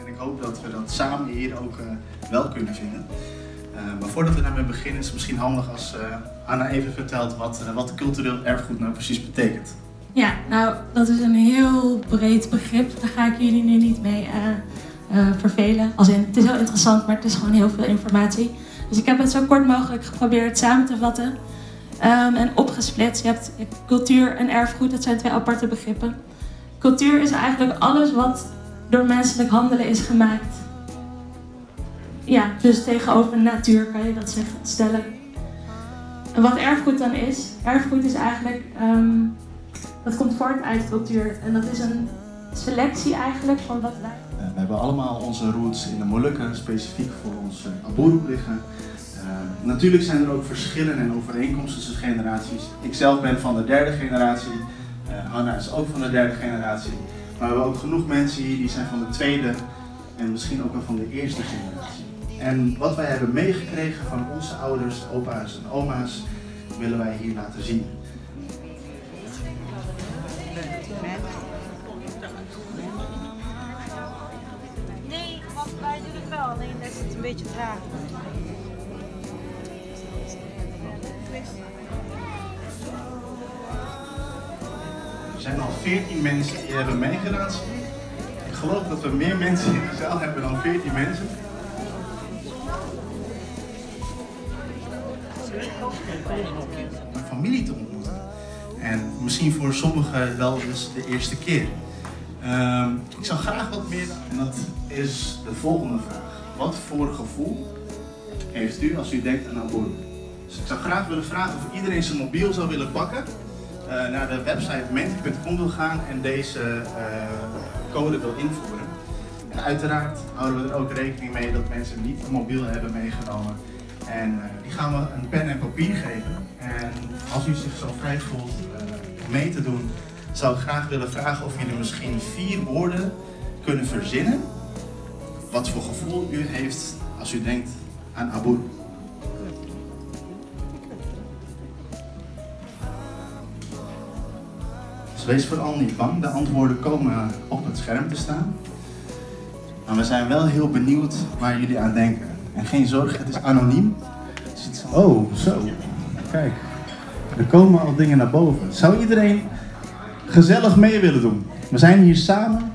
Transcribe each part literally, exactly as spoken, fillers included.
En ik hoop dat we dat samen hier ook uh, wel kunnen vinden. Uh, maar voordat we daarmee beginnen is het misschien handig als uh, Anna even vertelt wat, uh, wat cultureel erfgoed nou precies betekent. Ja, nou dat is een heel breed begrip. Daar ga ik jullie nu niet mee uh, uh, vervelen. Als in, het is heel interessant, maar het is gewoon heel veel informatie. Dus ik heb het zo kort mogelijk geprobeerd samen te vatten um, en opgesplitst. Je hebt cultuur en erfgoed, dat zijn twee aparte begrippen. Cultuur is eigenlijk alles wat door menselijk handelen is gemaakt. Ja, dus tegenover natuur kan je dat zeggen, stellen. En wat erfgoed dan is, erfgoed is eigenlijk, um, dat komt voort uit cultuur. En dat is een selectie eigenlijk van wat wij... Uh, we hebben allemaal onze roots in de Molukken, specifiek voor ons uh, Aburru liggen. Uh, natuurlijk zijn er ook verschillen en overeenkomsten tussen generaties. Ik zelf ben van de derde generatie, uh, Anna is ook van de derde generatie. Maar we hebben ook genoeg mensen hier die zijn van de tweede en misschien ook wel van de eerste generatie. En wat wij hebben meegekregen van onze ouders, opa's en oma's, willen wij hier laten zien. Nee, want wij doen het wel, alleen dat is het een beetje traag. Er zijn al veertien mensen die hebben meegedaan. Ik geloof dat we meer mensen in de zaal hebben dan veertien mensen. Een familie te ontmoeten. En misschien voor sommigen wel dus de eerste keer. Um, ik zou graag wat meer, en dat is de volgende vraag. Wat voor gevoel heeft u als u denkt aan Aburru? Dus ik zou graag willen vragen of iedereen zijn mobiel zou willen pakken, uh, naar de website menti punt com wil gaan en deze uh, code wil invoeren. En uiteraard houden we er ook rekening mee dat mensen niet een mobiel hebben meegenomen. En uh, die gaan we een pen en papier geven. En als u zich zo vrij voelt uh, mee te doen, zou ik graag willen vragen of jullie misschien vier woorden kunnen verzinnen. Wat voor gevoel u heeft als u denkt aan Aburru. Dus wees vooral niet bang, de antwoorden komen op het scherm te staan. Maar we zijn wel heel benieuwd waar jullie aan denken. En geen zorg, het is anoniem. Oh, zo. Kijk, er komen al dingen naar boven. Zou iedereen gezellig mee willen doen? We zijn hier samen.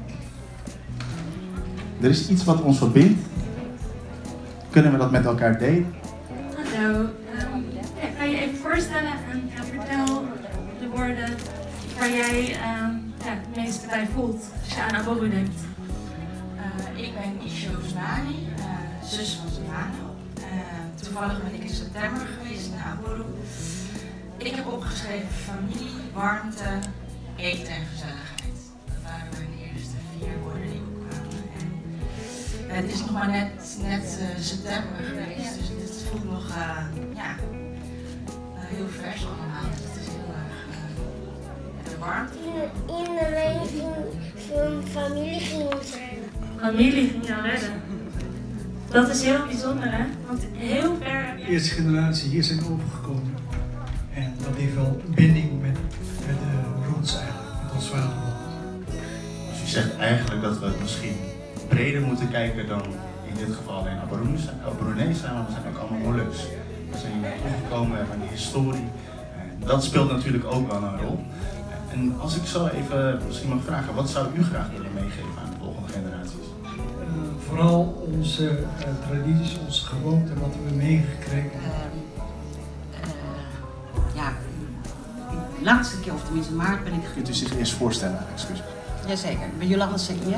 Er is iets wat ons verbindt. Kunnen we dat met elkaar delen? Hallo, um, ja, kan je even voorstellen en ja, vertel de woorden waar jij um, ja, het meeste bij voelt als je aan Aburru denkt. Uh, ik ben Isho Znani, uh, zus van Silvano. Uh, toevallig ben ik in september geweest naar Aburru. Ik heb opgeschreven familie, warmte, eten en gezelligheid. Dat waren mijn eerste vier woorden die opkwamen. En uh, het is nog maar net, net uh, september geweest, dus het voelt nog uh, ja, uh, heel vers allemaal. Dus het is heel erg uh, de warmte. In de lijn van familie ging ons redden. Familie ging jou redden. Dat is heel bijzonder, hè? Want heel ver... De eerste generatie hier zijn overgekomen. En dat heeft wel een binding met, met de roots eigenlijk, met ons vaderland. Dus u zegt eigenlijk dat we het misschien breder moeten kijken dan in dit geval alleen Aburrunees zijn, maar we zijn ook allemaal Moluks. We zijn hier naartoe gekomen, we hebben een historie. En dat speelt natuurlijk ook wel een rol. En als ik zo even misschien mag vragen, wat zou u graag willen meegeven aan de volgende generaties? Uh, vooral onze uh, tradities, onze gewoonten, wat we meegekregen hebben. Uh, uh, ja, de laatste keer, of tenminste maart, ben ik... Kunt u zich eerst voorstellen, excuus. Jazeker, ik ben Jolanda Saïa. Uh,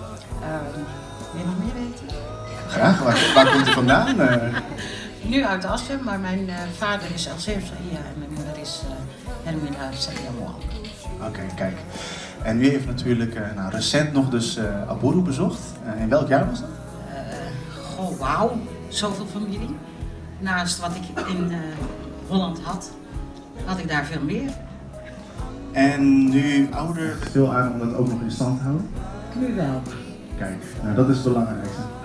wil je nog meer weten? Graag, waar, waar komt u vandaan? Uh... Nu uit Assen, maar mijn uh, vader is Alceo Saïa en mijn moeder is uh, Hermina Saïa Moal. Oké, okay, kijk. En u heeft natuurlijk uh, nou, recent nog dus uh, Aburru bezocht. Uh, in welk jaar was dat? Uh, goh, wauw. Zoveel familie. Naast wat ik in uh, Holland had, had ik daar veel meer. En nu ouder veel aan om dat ook nog in stand te houden? Nu wel. Kijk, nou dat is het belangrijkste.